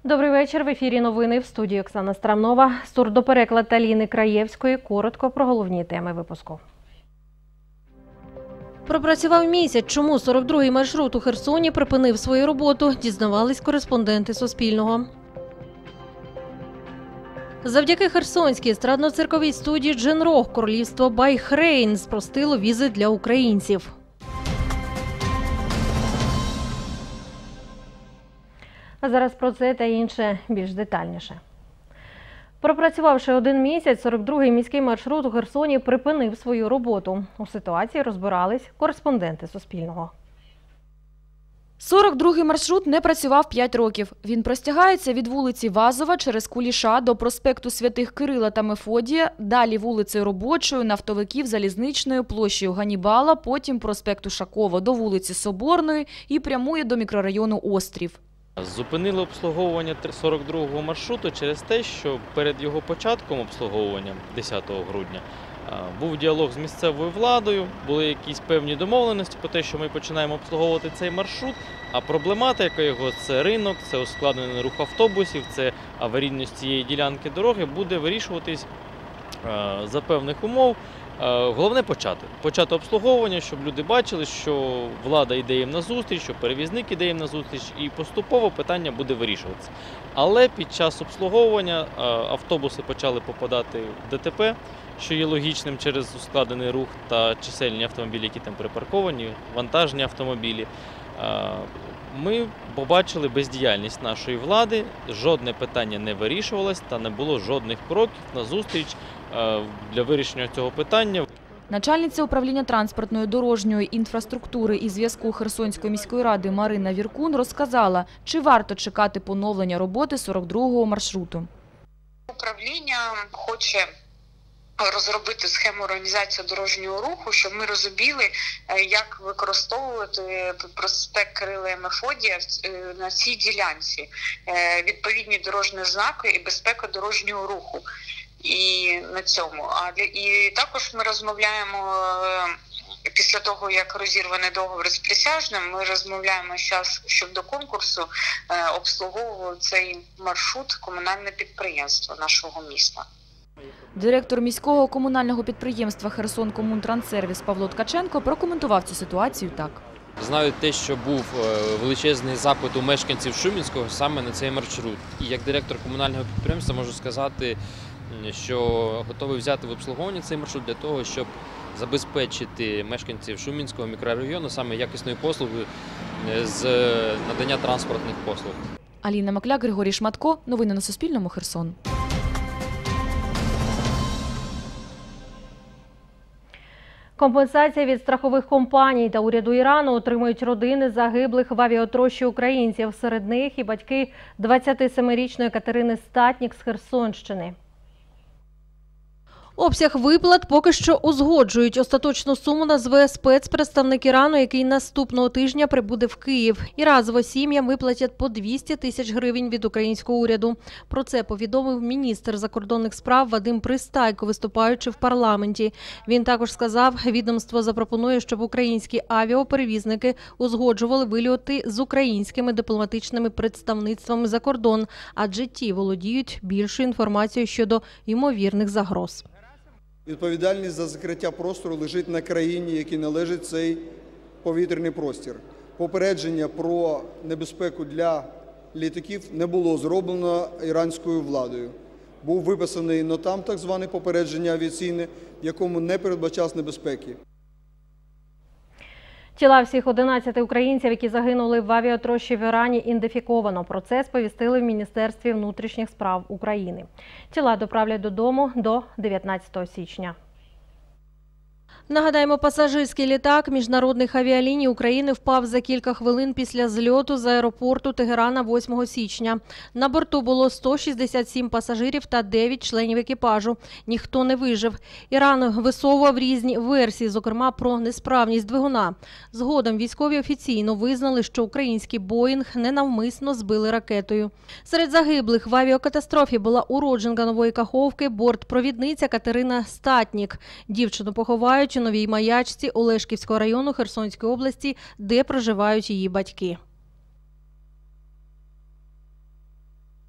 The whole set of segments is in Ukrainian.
Добрий вечір. В ефірі новини, в студії Оксана Страмнова. Сурдопереклад Аліни Краєвської. Коротко про головні теми випуску. Пропрацював місяць. Чому 42-й маршрут у Херсоні припинив свою роботу, дізнавались кореспонденти Суспільного. Завдяки херсонській естрадно-цирковій студії «Дженрох» королівство Бахрейн спростило візи для українців. А зараз про це та інше більш детальніше. Пропрацювавши один місяць, 42-й міський маршрут у Херсоні припинив свою роботу. У ситуації розбирались кореспонденти Суспільного. 42-й маршрут не працював 5 років. Він простягається від вулиці Вазова через Куліша до проспекту Святих Кирила та Мефодія, далі вулицею Робочою, Нафтовиків, Залізничною, площею Ганібала, потім проспекту Шакова до вулиці Соборної і прямує до мікрорайону Острів. Зупинили обслуговування 42-го маршруту через те, що перед його початком обслуговування 10 грудня був діалог з місцевою владою, були якісь певні домовленості про те, що ми починаємо обслуговувати цей маршрут, а проблематика його – це ринок, це ускладнений рух автобусів, це аварійність цієї ділянки дороги буде вирішуватись за певних умов. Головне почати обслуговування, щоб люди бачили, що влада йде їм назустріч, що перевізник йде їм назустріч, і поступово питання буде вирішуватися. Але під час обслуговування автобуси почали попадати в ДТП, що є логічним через ускладнений рух та чисельні автомобілі, які там припарковані, вантажні автомобілі. Ми побачили бездіяльність нашої влади, жодне питання не вирішувалось та не було жодних кроків назустріч для вирішення цього питання. Начальниця управління транспортної, дорожньої інфраструктури і зв'язку Херсонської міської ради Марина Віркун розказала, чи варто чекати поновлення роботи 42-го маршруту. Управління хоче розробити схему організації дорожнього руху, щоб ми розуміли, як використовувати проспект Кирила і Мефодія на цій ділянці, відповідні дорожні знаки і безпека дорожнього руху. І на цьому. І також ми розмовляємо, після того, як розірваний договір з присяжним, ми розмовляємо зараз, щоб до конкурсу обслуговував цей маршрут комунальне підприємство нашого міста. Директор міського комунального підприємства «Херсонкомунтранссервіс» Павло Ткаченко прокоментував цю ситуацію так. Знаю те, що був величезний запит у мешканців Шумінського саме на цей маршрут. І як директор комунального підприємства можу сказати, що готовий взяти в обслуговування цей маршрут для того, щоб забезпечити мешканців Шумінського мікрорайону саме якісною послугою з надання транспортних послуг. Аліна Макляк, Григорій Шматко. Новини на Суспільному. Херсон. Компенсація від страхових компаній та уряду Ірану отримують родини загиблих в авіатрощі українців. Серед них і батьки 27-річної Катерини Статнік з Херсонщини. Обсяг виплат поки що узгоджують. Остаточну суму назве спецпредставник Ірану, який наступного тижня прибуде в Київ. І разово сім'ям виплатять по 200 тисяч гривень від українського уряду. Про це повідомив міністр закордонних справ Вадим Пристайко, виступаючи в парламенті. Він також сказав, відомство запропонує, щоб українські авіаперевізники узгоджували вильоти з українськими дипломатичними представництвами за кордон, адже ті володіють більшою інформацією щодо ймовірних загроз. Відповідальність за закриття простору лежить на країні, якій належить цей повітряний простір. Попередження про небезпеку для літаків не було зроблено іранською владою. Був виписаний НОТАМ, так зване попередження авіаційне, в якому не передбачалось небезпеки. Тіла всіх 11 українців, які загинули в авіатрощі в Ірані, ідентифіковано. Про це сповістили в Міністерстві внутрішніх справ України. Тіла доправлять додому до 19 січня. Нагадаємо, пасажирський літак міжнародних авіаліній України впав за кілька хвилин після зльоту з аеропорту Тегерана 8 січня. На борту було 167 пасажирів та 9 членів екіпажу. Ніхто не вижив. Іран висовував різні версії, зокрема про несправність двигуна. Згодом військові офіційно визнали, що український «Боїнг» ненавмисно збили ракетою. Серед загиблих в авіакатастрофі була уродженка Нової Каховки, бортпровідниця Катерина Статнік. Дівчину поховають у Новій Маячці Олешківського району Херсонської області, де проживають її батьки.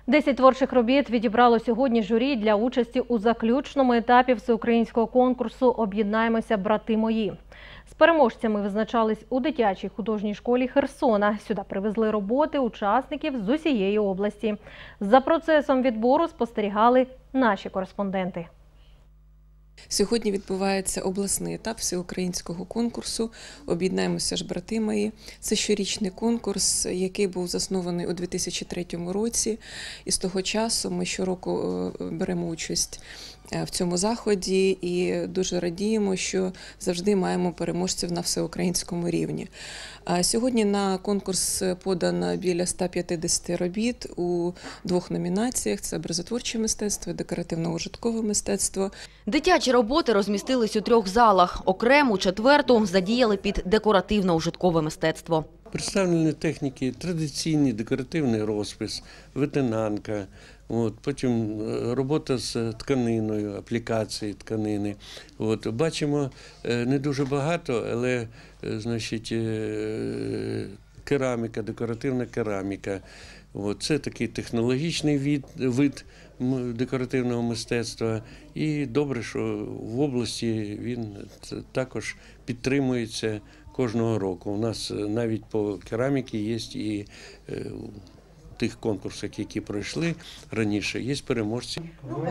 10 творчих робіт відібрало сьогодні журі для участі у заключному етапі всеукраїнського конкурсу «Об'єднаємося, брати мої». З переможцями визначались у дитячій художній школі Херсона. Сюди привезли роботи учасників з усієї області. За процесом відбору спостерігали наші кореспонденти. Сьогодні відбувається обласний етап всеукраїнського конкурсу «Об'єднаємося ж, брати мої». Це щорічний конкурс, який був заснований у 2003 році. І з того часу ми щороку беремо участь в цьому заході і дуже радіємо, що завжди маємо переможців на всеукраїнському рівні. Сьогодні на конкурс подано біля 150 робіт у 2 номінаціях – це образотворче мистецтво і декоративно-ужиткове мистецтво. Дитячі роботи розмістились у 3 залах. Окрему 4-ту задіяли під декоративно-ужиткове мистецтво. Представлені техніки, традиційний декоративний розпис, ветенанка, потім робота з тканиною, аплікації тканини. Бачимо не дуже багато, але значить, кераміка, декоративна кераміка. Це такий технологічний вид декоративного мистецтва. І добре, що в області він також підтримується кожного року. У нас навіть по кераміці є і в тих конкурсах, які пройшли раніше, є переможці.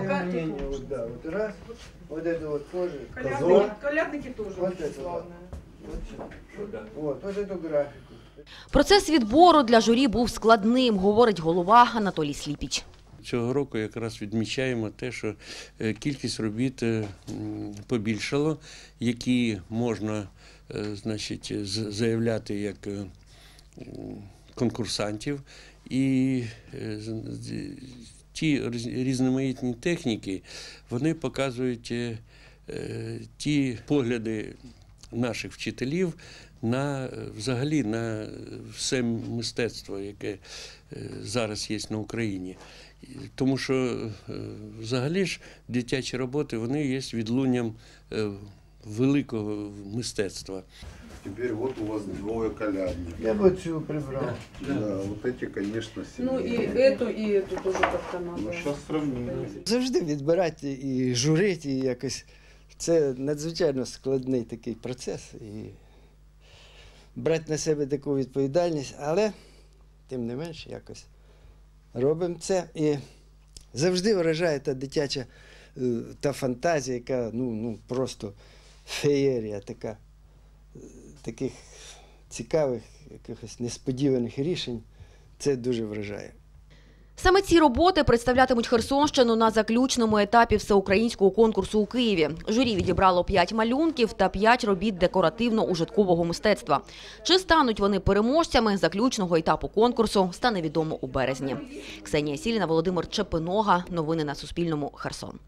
Колядники теж славні. Процес відбору для журі був складним, говорить голова Анатолій Сліпіч. Цього року якраз відмічаємо те, що кількість робіт побільшало, які можна, значить, заявляти як конкурсантів. І ті різноманітні техніки, вони показують ті погляди наших вчителів взагалі на все мистецтво, яке зараз є на Україні. Тому що взагалі ж дитячі роботи, вони є відлунням великого мистецтва. Теперь вот у вас 2 колядника. Я бы цю прибрал. Да, вот эти, конечно, сильнее. Ну и эту тоже как-то надо. Ну, сейчас сравним. Завжди відбирати і журити, і якось. Це надзвичайно складний такий процес. І брати на себе таку відповідальність, але тим не менш якось робимо це. І завжди вражає та дитяча та фантазія, яка просто феєрія така. Таких цікавих, якихось несподіваних рішень, це дуже вражає. Саме ці роботи представлятимуть Херсонщину на заключному етапі всеукраїнського конкурсу у Києві. Журі відібрало 5 малюнків та 5 робіт декоративно-ужиткового мистецтва. Чи стануть вони переможцями заключного етапу конкурсу, стане відомо у березні. Ксенія Сіліна, Володимир Чепинога. Новини на Суспільному. Херсон.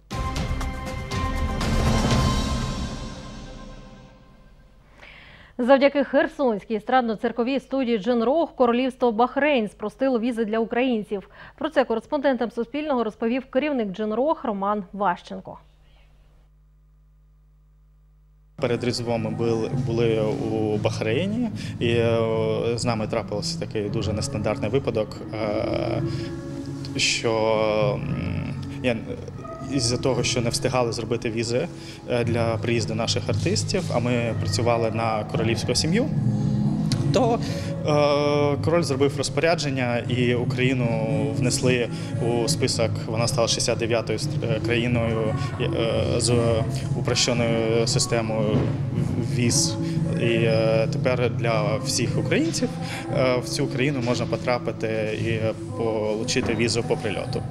Завдяки Херсонській естрадно-цирковій студії «Джинрох» королівство Бахрейн спростило візи для українців. Про це кореспондентам Суспільного розповів керівник «Джинрох» Роман Ващенко. Перед Різдвом ми були у Бахрейні, і з нами трапився такий дуже нестандартний випадок, що із-за того, що не встигали зробити візи для приїзду наших артистів, а ми працювали на королівську сім'ю, то король зробив розпорядження і Україну внесли у список, вона стала 69-ю країною з упрощеною системою віз. І тепер для всіх українців в цю країну можна потрапити і отримати візу по прильоту.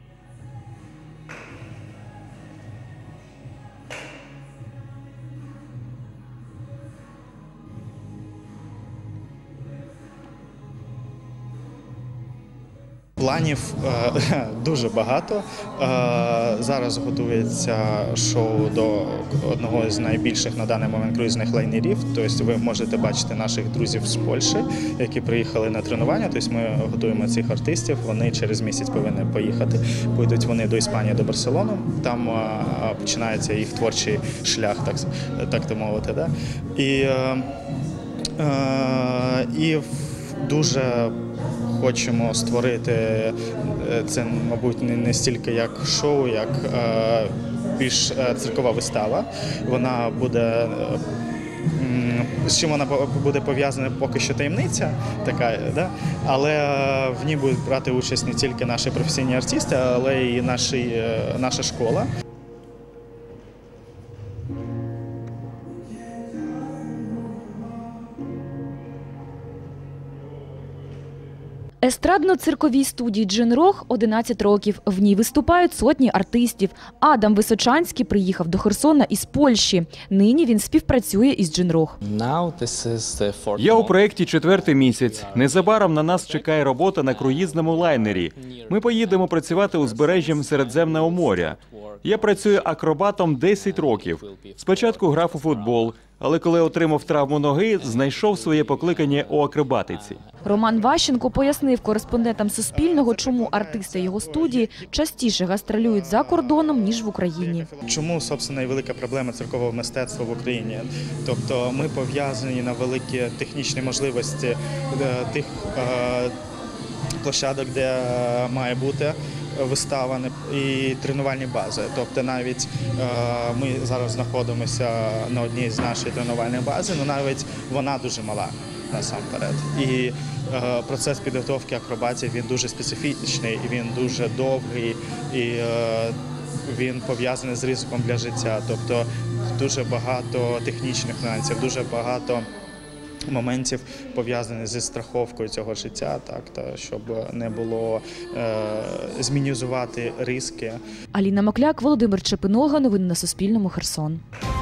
Планів дуже багато. Зараз готується шоу до одного з найбільших на даний момент круїзних лайнерів. Тобто ви можете бачити наших друзів з Польщі, які приїхали на тренування. Тобто ми готуємо цих артистів, вони через місяць повинні поїхати. Поїдуть вони до Іспанії, до Барселони. Там починається їх творчий шлях, так то мовити. Да? І дуже хочемо створити це, мабуть, не стільки як шоу, як більш циркова вистава. Вона буде, з чим вона буде пов'язана, поки що таємниця така, да? Але в ній будуть брати участь не тільки наші професійні артисти, але й наша школа. Естрадно-цирковій студії «Джин-Рог» 11 років. В ній виступають сотні артистів. Адам Височанський приїхав до Херсона із Польщі. Нині він співпрацює із «Джин-Рог». Я у проєкті 4-й місяць. Незабаром на нас чекає робота на круїзному лайнері. Ми поїдемо працювати узбережжям Середземного моря. Я працюю акробатом 10 років. Спочатку грав у футбол, але коли отримав травму ноги, знайшов своє покликання у акробатиці. Роман Ващенко пояснив кореспондентам Суспільного, чому артисти його студії частіше гастролюють за кордоном, ніж в Україні. Чому, собственно, і велика проблема циркового мистецтва в Україні? Тобто ми пов'язані на великі технічні можливості тих площадок, де має бути вистава і тренувальні бази. Тобто навіть ми зараз знаходимося на одній з нашої тренувальної бази, але навіть вона дуже мала насамперед. І процес підготовки акробатів, він дуже специфічний, він дуже довгий, і він пов'язаний з ризиком для життя. Тобто дуже багато технічних нюансів, дуже багато моментів пов'язаних зі страховкою цього життя, так, та щоб не було змінізувати ризики. Аліна Макляк, Володимир Чепинога. Новини на Суспільному. Херсон.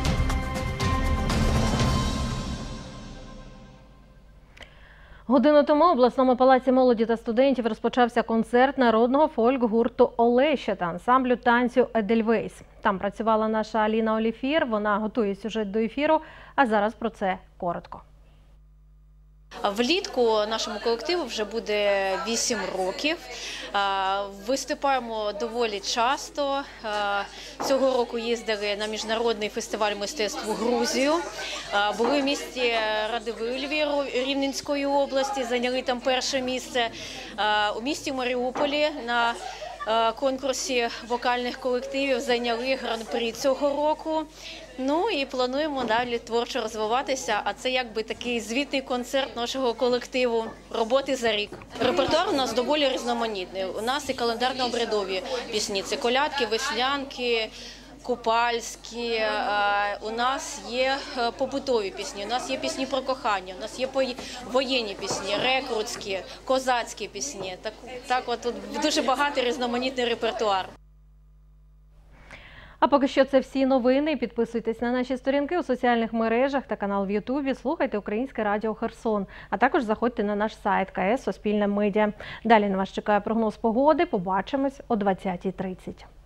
Годину тому в обласному палаці молоді та студентів розпочався концерт народного фольк-гурту «Олеща» та ансамблю танцю «Едельвейс». Там працювала наша Аліна Оліфір, вона готує сюжет до ефіру, а зараз про це коротко. Влітку нашому колективу вже буде 8 років. Виступаємо доволі часто. Цього року їздили на міжнародний фестиваль мистецтв у Грузію. Були в місті Радивилові Рівненської області, зайняли там перше місце. У місті Маріуполі на конкурсі вокальних колективів зайняли гран-прі цього року. Ну і плануємо далі творчо розвиватися, а це якби такий звітний концерт нашого колективу роботи за рік. Репертуар у нас доволі різноманітний. У нас і календарно-обрядові пісні, це колядки, веснянки, купальські, у нас є побутові пісні, у нас є пісні про кохання, у нас є воєнні пісні, рекрутські, козацькі пісні. Так от тут дуже багатий різноманітний репертуар. А поки що це всі новини. Підписуйтесь на наші сторінки у соціальних мережах та канал в Ютубі. Слухайте Українське радіо Херсон. А також заходьте на наш сайт КС Суспільне Медіа. Далі на вас чекає прогноз погоди. Побачимось о 20:30.